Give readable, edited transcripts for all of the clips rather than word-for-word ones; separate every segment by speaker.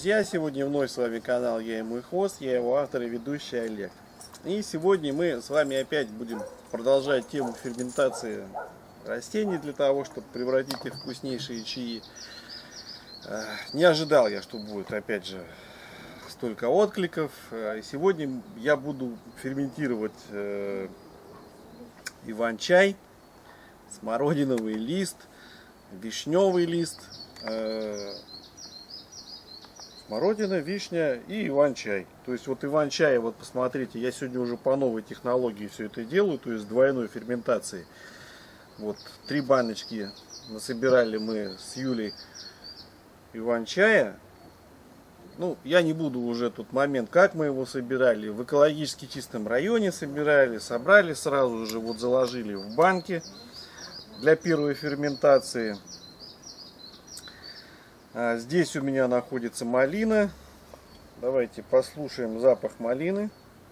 Speaker 1: друзья! Сегодня вновь с вами канал Я и мой хвост, я его автор и ведущий Олег. И сегодня мы с вами опять будем продолжать тему ферментации растений для того, чтобы превратить их в вкуснейшие чаи. Не ожидал я, что будет опять же столько откликов. И сегодня я буду ферментировать иван-чай, смородиновый лист, вишневый лист, смородина, вишня и иван-чай. То есть вот иван-чай, вот посмотрите, я сегодня уже по новой технологии все это делаю, то есть двойной ферментации. Вот 3 баночки насобирали мы с Юлей иван-чая. Ну, я не буду уже тот момент, как мы его собирали. В экологически чистом районе собирали, собрали сразу же, вот заложили в банки для первой ферментации. Здесь у меня находится малина. Давайте послушаем запах малины.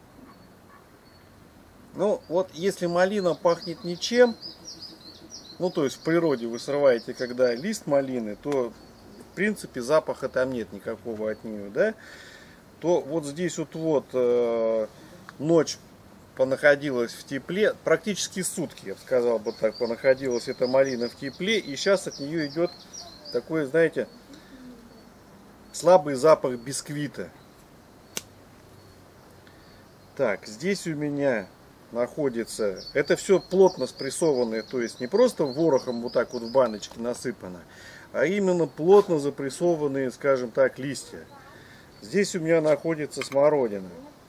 Speaker 1: Ну, вот если малина пахнет ничем, ну, то есть в природе вы срываете, когда лист малины, то, в принципе, запаха там нет никакого от нее, да? То вот здесь вот ночь понаходилась в тепле, практически сутки, я бы сказал бы так, понаходилась эта малина в тепле, и сейчас от нее идет такой, знаете, слабый запах бисквита. Так, здесь у меня находится, это все плотно спрессованное, то есть не просто ворохом вот так вот в баночке насыпано, а именно плотно запрессованные, скажем так, листья. Здесь у меня находится смородина.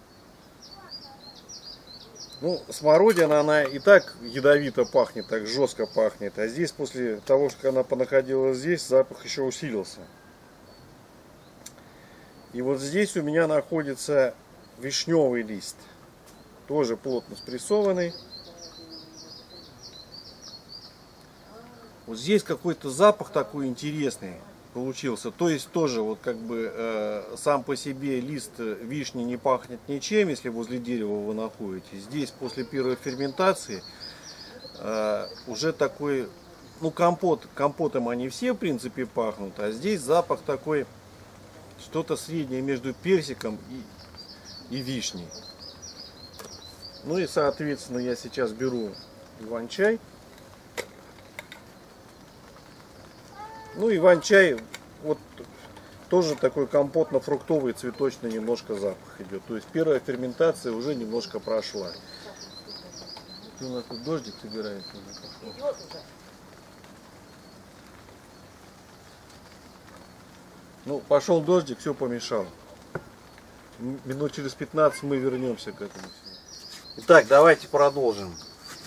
Speaker 1: Ну, смородина, она и так ядовито пахнет, так жестко пахнет, а здесь после того, что она понаходилась здесь, запах еще усилился. И вот здесь у меня находится вишневый лист, тоже плотно спрессованный. Вот здесь какой-то запах такой интересный получился. То есть тоже вот как бы сам по себе лист вишни не пахнет ничем, если возле дерева вы находитесь. Здесь после первой ферментации уже такой, ну, компотом они все в принципе пахнут, а здесь запах такой, что-то среднее между персиком и вишней. Ну и соответственно я сейчас беру иван-чай. Ну, иван-чай, вот тоже такой компотно-фруктовый, цветочный немножко запах идет. То есть первая ферментация уже немножко прошла. У нас тут дождик собирается. Идет уже. Ну, пошел дождик, все помешал. Минут через 15 мы вернемся к этому. Итак, давайте продолжим.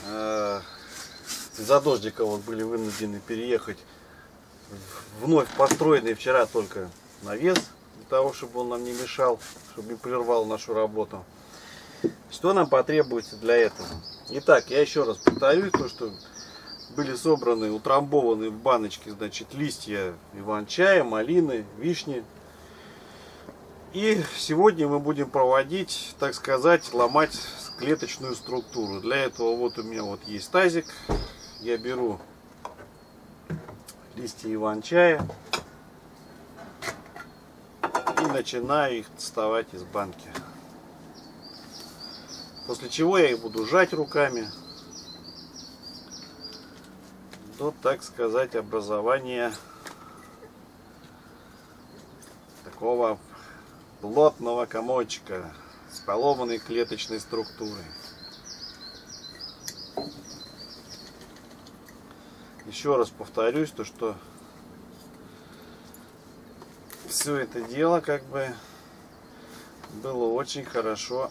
Speaker 1: Из-за дождика вот были вынуждены переехать в вновь построенный вчера только навес, для того, чтобы он нам не мешал, чтобы не прервал нашу работу. Что нам потребуется для этого? Итак, я еще раз повторюсь, то, что были собраны, утрамбованы в баночке, значит, листья иван-чая, малины, вишни. И сегодня мы будем проводить, так сказать, ломать клеточную структуру. Для этого вот у меня вот есть тазик. Я беру листья иван-чая и начинаю их доставать из банки. После чего я их буду сжать руками до, так сказать, образования такого плотного комочка с поломанной клеточной структурой. Еще раз повторюсь, то что все это дело как бы было очень хорошо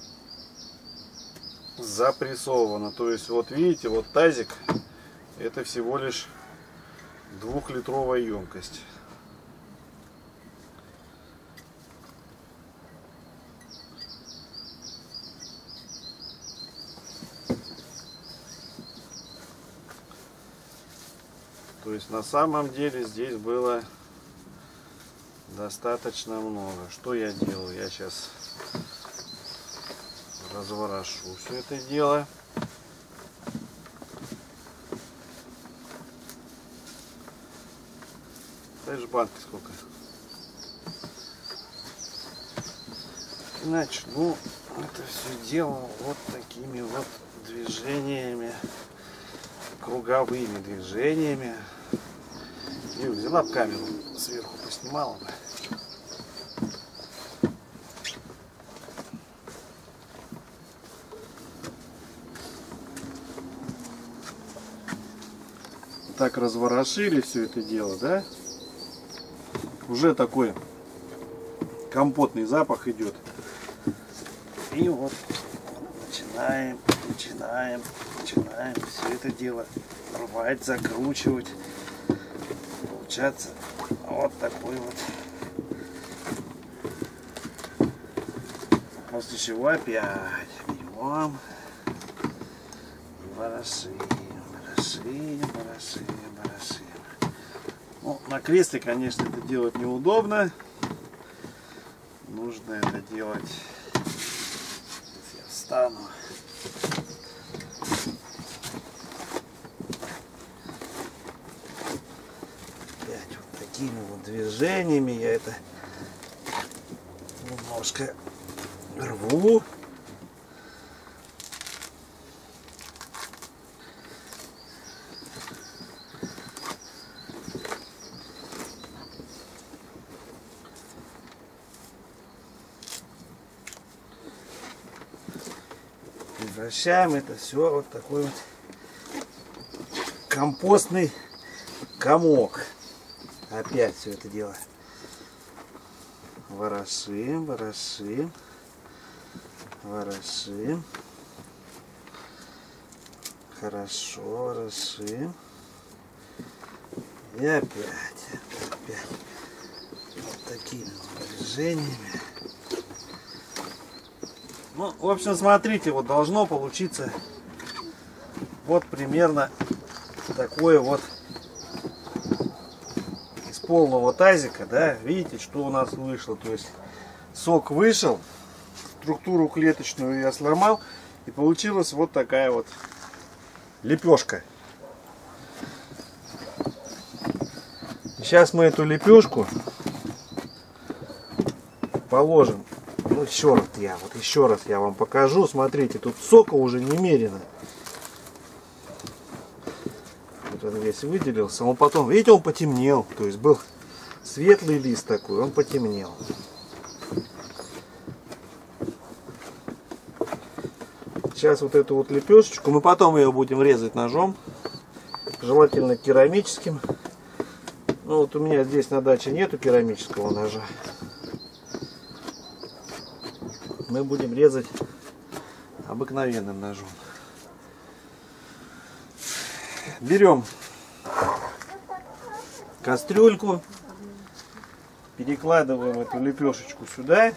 Speaker 1: запрессовано. То есть вот видите, вот тазик, это всего лишь 2-литровая емкость. То есть на самом деле здесь было достаточно много. Что я делаю? Я сейчас разворошу все это дело. Знаешь, банки сколько? начну это все дело вот такими вот движениями, круговыми движениями. И взяла бы камеру сверху, поснимала бы. Так разворошили все это дело, да? Уже такой компотный запах идет. И вот начинаем все это дело рвать, закручивать. Получается вот такой вот. После чего опять берем и ворошим. Ну, на кресле, конечно, это делать неудобно. Нужно это делать. Сейчас я встану. Опять вот такими вот движениями я это немножко рву. Превращаем это все вот такой вот компостный комок. Опять все это дело ворошим. Хорошо ворошим. И опять вот такими вот движениями. Ну, в общем, смотрите, вот должно получиться вот примерно такое вот из полного тазика, да, видите, что у нас вышло, то есть сок вышел, структуру клеточную я сломал, и получилась вот такая вот лепешка. Сейчас мы эту лепешку положим. Ну, еще раз я вам покажу. Смотрите, тут сока уже немерено. Вот он весь выделился. Он потом, видите, он потемнел. То есть был светлый лист такой, он потемнел. Сейчас вот эту вот лепешечку, мы потом ее будем резать ножом. Желательно керамическим. Ну вот у меня здесь на даче нету керамического ножа. Мы будем резать обыкновенным ножом. Берем кастрюльку, перекладываем эту лепешечку сюда.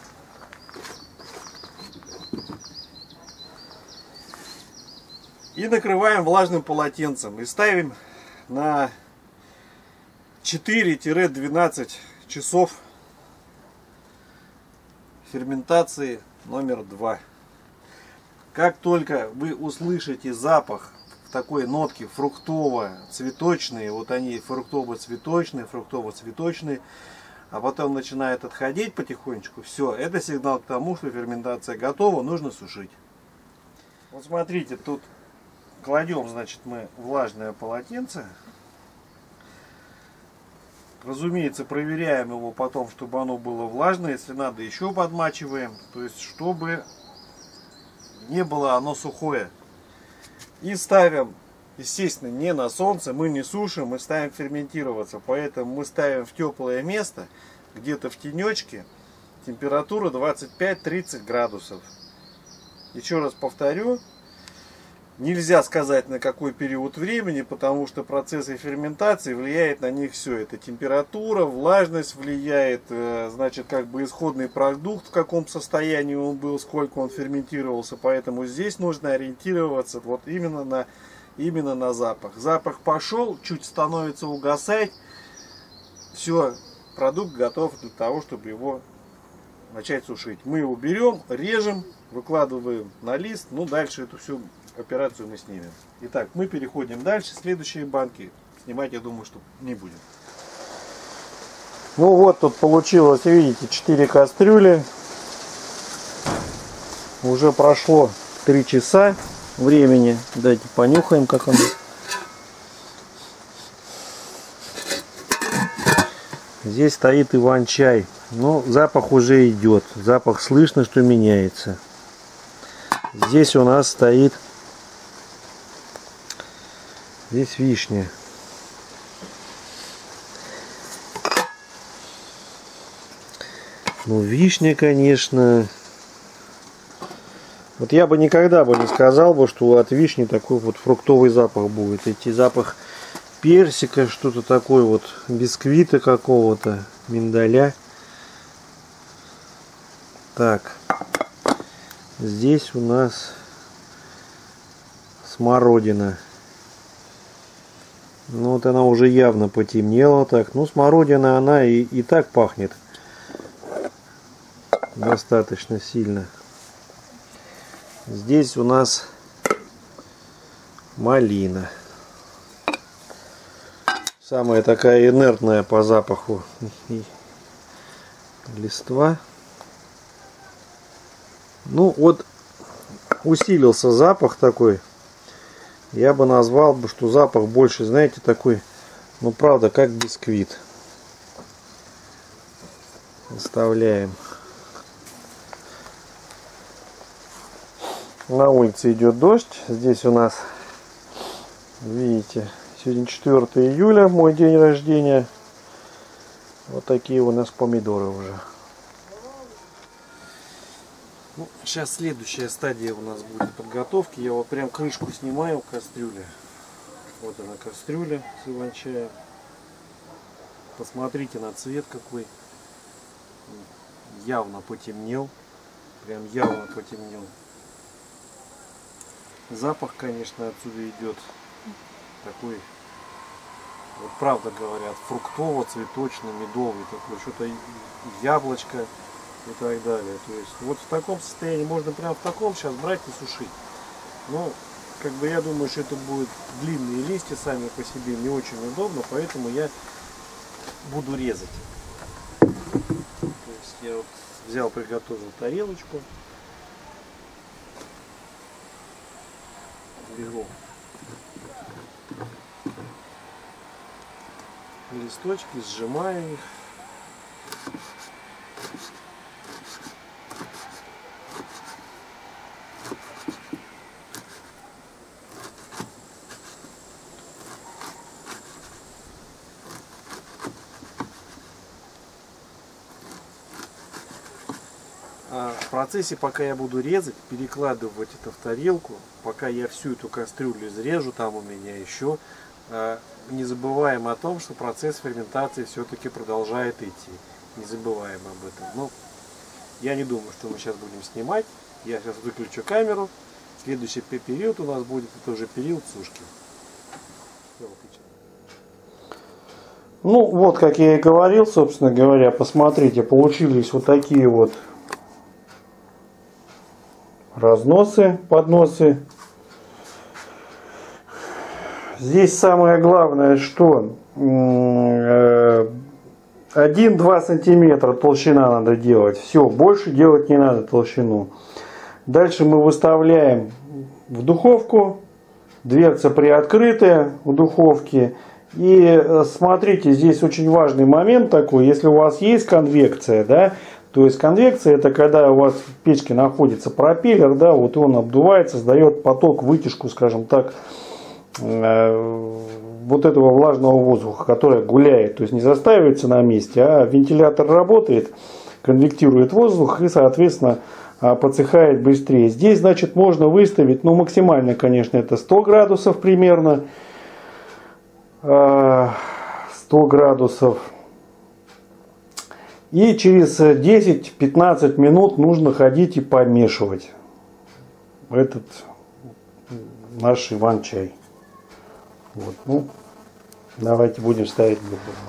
Speaker 1: И накрываем влажным полотенцем. И ставим на 4-12 часов ферментации номер 2. Как только вы услышите запах такой нотки фруктово-цветочные, вот они фруктово-цветочные, а потом начинает отходить потихонечку, все, это сигнал к тому, что ферментация готова, нужно сушить. Вот смотрите, тут кладем, значит, мы влажное полотенце. Разумеется, проверяем его потом, чтобы оно было влажное. Если надо, еще подмачиваем. То есть, чтобы не было оно сухое. И ставим, естественно, не на солнце. Мы не сушим, мы ставим ферментироваться. Поэтому мы ставим в теплое место, где-то в тенечке. Температура 25-30 градусов. Еще раз повторю. Нельзя сказать, на какой период времени, потому что процессы ферментации влияет на них все. Это температура, влажность влияет, значит, как бы исходный продукт, в каком состоянии он был, сколько он ферментировался. Поэтому здесь нужно ориентироваться вот именно на запах. Запах пошел, чуть становится угасать. Все, продукт готов для того, чтобы его начать сушить. Мы его берем, режем, выкладываем на лист. Ну, дальше эту всю операцию мы снимем. Итак, мы переходим дальше. Следующие банки снимать, я думаю, что не будем. Ну вот тут получилось, видите, 4 кастрюли.
Speaker 2: Уже прошло 3 часа времени. Давайте понюхаем, как он. Здесь стоит иван-чай. Ну, запах уже идет. Запах слышно, что меняется. Здесь у нас стоит... Здесь вишня. Ну, вишня, конечно... Вот я бы никогда бы не сказал бы, что от вишни такой вот фруктовый запах будет. Идти запах персика, что-то такое вот, бисквита какого-то, миндаля. Так, здесь у нас смородина. Ну вот она уже явно потемнела так. Ну, смородина она и так пахнет достаточно сильно. Здесь у нас малина. Самая такая инертная по запаху листва. Ну вот усилился запах такой. Я бы назвал бы, что запах больше, знаете, такой, ну правда, как бисквит. Оставляем. На улице идет дождь. Здесь у нас, видите, сегодня 4 июля, мой день рождения. Вот такие у нас помидоры уже. Ну, сейчас следующая стадия у нас будет подготовки. Я вот прям крышку снимаю кастрюли. Вот она кастрюля с иван-чаем. Посмотрите на цвет какой. Явно потемнел. Прям явно потемнел. Запах, конечно, отсюда идет такой, вот правда говорят, фруктово-цветочно-медовый такой, что-то яблочко и так далее. То есть вот в таком состоянии можно прям в таком сейчас брать и сушить. Но как бы я думаю, что это будут длинные листья сами по себе, не очень удобно, поэтому я буду резать. То есть я вот взял, приготовил тарелочку. Беру листочки, сжимаю их. В процессе, пока я буду резать, перекладывать это в тарелку, пока я всю эту кастрюлю изрежу, там у меня еще, не забываем о том, что процесс ферментации все-таки продолжает идти. Не забываем об этом. Но я не думаю, что мы сейчас будем снимать. Я сейчас выключу камеру. Следующий период у нас будет, это уже период сушки. Ну вот, как я и говорил, собственно говоря, посмотрите, получились вот такие вот разносы, подносы. Здесь самое главное, что 1-2 сантиметра толщина надо делать. Все, больше делать не надо толщину. Дальше мы выставляем в духовку. Дверца приоткрытая в духовке. И смотрите, здесь очень важный момент такой. Если у вас есть конвекция, да, то есть конвекция — это когда у вас в печке находится пропеллер, да, вот он обдувается, создает поток, вытяжку, скажем так, вот этого влажного воздуха, который гуляет, то есть не застаивается на месте, а вентилятор работает, конвектирует воздух и, соответственно, подсыхает быстрее. Здесь, значит, можно выставить, ну, максимально, конечно, это 100 градусов примерно, 100 градусов. И через 10-15 минут нужно ходить и помешивать этот наш иван-чай. Вот, ну, давайте будем ставить в духовку.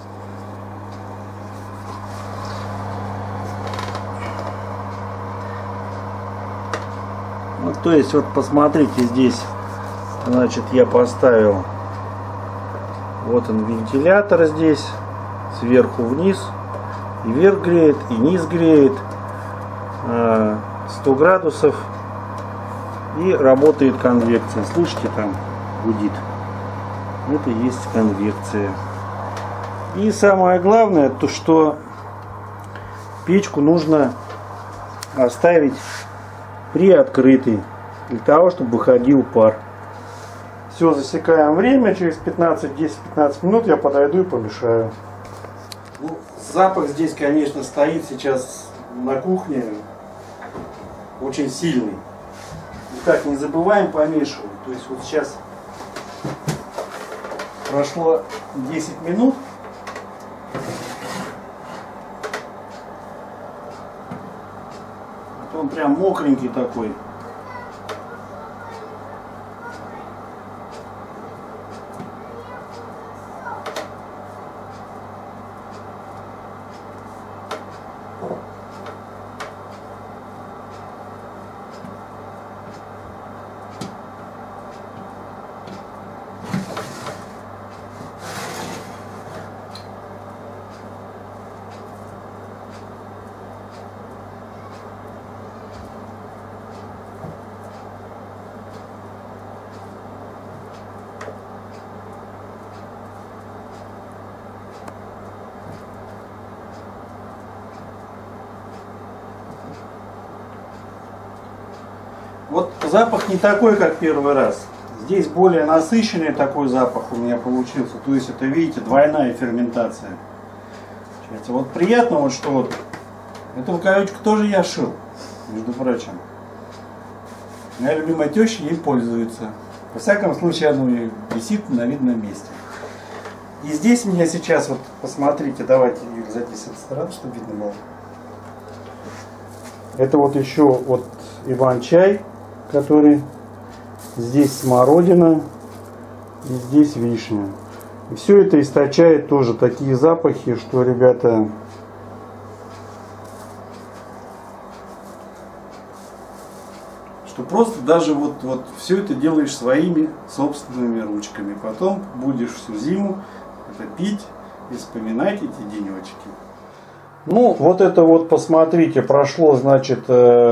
Speaker 2: Ну, то есть, вот посмотрите, здесь, значит, я поставил, вот он вентилятор здесь, сверху вниз. И вверх греет, и низ греет.
Speaker 3: 100 градусов. И работает конвекция. Слышите, там гудит. Это есть конвекция. И самое главное, то что печку нужно оставить приоткрытой, для того, чтобы выходил пар. Все, засекаем время. Через 10-15 минут я подойду и помешаю. Ну, запах здесь, конечно, стоит сейчас на кухне очень сильный. Итак, не забываем помешивать. То есть вот сейчас прошло 10 минут. Вот он прям мокренький такой. Вот запах не такой, как первый раз. Здесь более насыщенный такой запах у меня получился. То есть это, видите, двойная ферментация. Вот приятно, вот что вот эту рукавичку тоже я шил, между прочим. Моя любимая теща ей пользуется. Во всяком случае, оно висит на видном месте. И здесь у меня сейчас, вот посмотрите, давайте, Юль, зайди с этой стороны, чтобы видно было. Это вот еще вот иван-чай, который здесь смородина и здесь вишня. И все это источает тоже такие запахи, что, ребята, что просто даже вот все это делаешь своими собственными ручками. Потом будешь всю зиму это пить и вспоминать эти денечки. Ну, вот это вот, посмотрите, прошло, значит,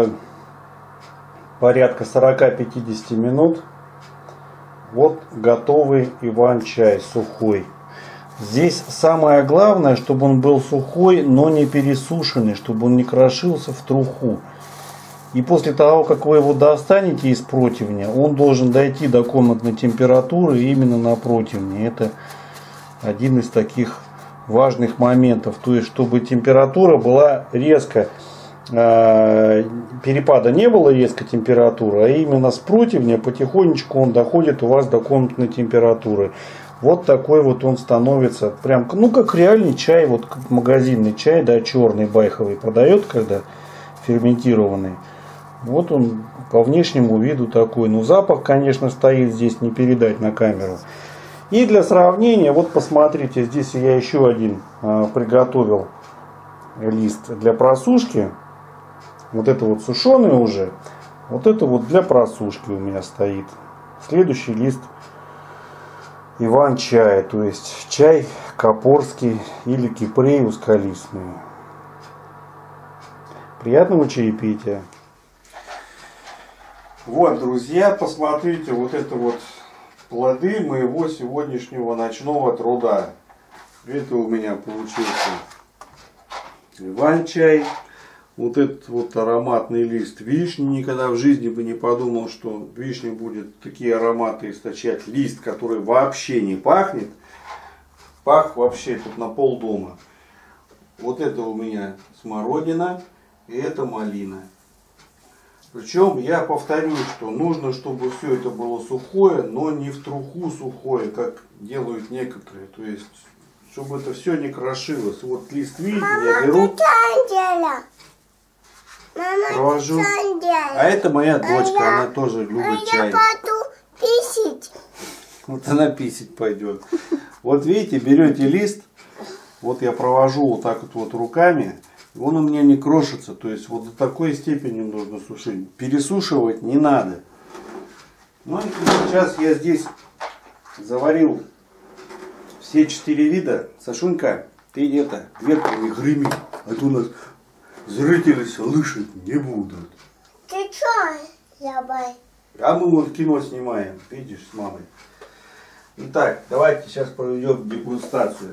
Speaker 3: порядка 40-50 минут. Вот готовый иван-чай сухой. Здесь самое главное, чтобы он был сухой, но не пересушенный, чтобы он не крошился в труху. И после того, как вы его достанете из противня, он должен дойти до комнатной температуры именно на противне. Это один из таких важных моментов. То есть, чтобы температура была резко, перепада не было резко температуры, а именно с противня потихонечку он доходит у вас до комнатной температуры. Вот такой вот он становится, прям, ну как реальный чай, вот как магазинный чай, да, черный байховый продает, когда ферментированный. Вот он по внешнему виду такой. Ну запах, конечно, стоит здесь, не передать на камеру. И для сравнения, вот посмотрите, здесь я еще один приготовил лист для просушки. Вот это вот сушеный уже. Вот это вот для просушки у меня стоит. Следующий лист иван-чая. То есть чай капорский или кипреус калисный. Приятного чаепития. Вот, друзья, посмотрите, вот это вот плоды моего сегодняшнего ночного труда. Это у меня получился иван-чай. Вот этот вот ароматный лист вишни. Никогда в жизни бы не подумал, что вишня будет такие ароматы источать. Лист, который вообще не пахнет. Пах вообще тут на полдома. Вот это у меня смородина. И это малина. Причем я повторю, что нужно, чтобы все это было сухое, но не в труху сухое, как делают некоторые. То есть, чтобы это все не крошилось. Вот лист видите, я беру. Провожу. А это моя дочка, она тоже любит чай.
Speaker 4: Писить.
Speaker 3: Вот она писить пойдет. Вот видите, берете лист, вот я провожу вот так вот руками, он у меня не крошится. То есть вот до такой степени нужно сушить. Пересушивать не надо. Ну и сейчас я здесь заварил все 4 вида. Сашунька, ты где-то дверку не грыми, а то у нас зрители слышать не будут.
Speaker 4: ты что забыл?
Speaker 1: А мы вот кино снимаем, видишь, с мамой. Итак, давайте сейчас проведем дегустацию.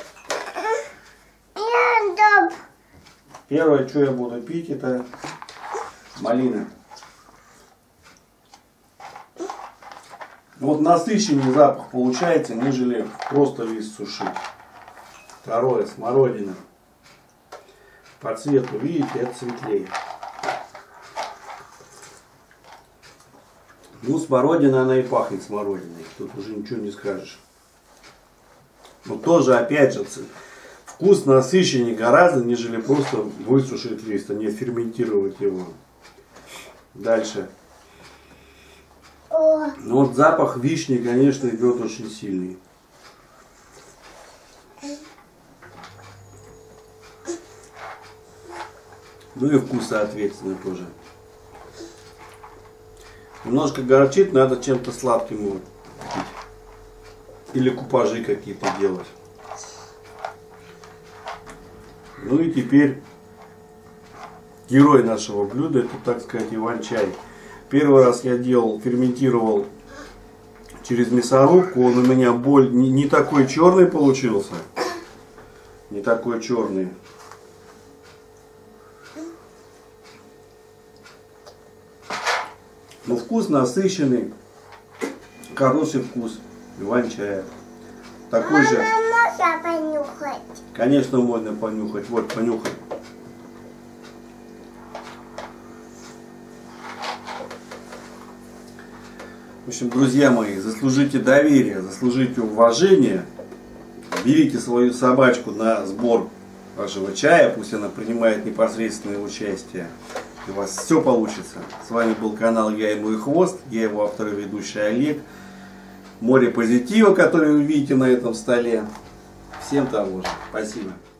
Speaker 1: Первое, что я буду пить, это малина. Вот насыщенный запах получается, нежели просто лист сушить. Второе, смородина. По цвету, видите, это светлее. Ну, смородина, она и пахнет смородиной. Тут уже ничего не скажешь. Но тоже, опять же, вкус насыщеннее гораздо, нежели просто высушить лист, а не ферментировать его. Дальше. Ну вот запах вишни, конечно, идет очень сильный. Ну и вкус, соответственно, тоже. Немножко горчит, надо чем-то сладким его пить. Или купажи какие-то делать. Ну и теперь герой нашего блюда, это, так сказать, иван-чай. Первый раз я делал, ферментировал через мясорубку. Он у меня не такой черный получился. Не такой черный. Но вкус насыщенный. Хороший вкус иван-чая. Такой же.
Speaker 4: Можно понюхать?
Speaker 1: Конечно, можно понюхать. Вот, понюхай. В общем, друзья мои, заслужите доверие, заслужите уважение. Берите свою собачку на сбор вашего чая, пусть она принимает непосредственное участие. И у вас все получится. С вами был канал Я и мой хвост. Я его автор и ведущий Олег. Море позитива, который вы видите на этом столе. Всем того же. Спасибо.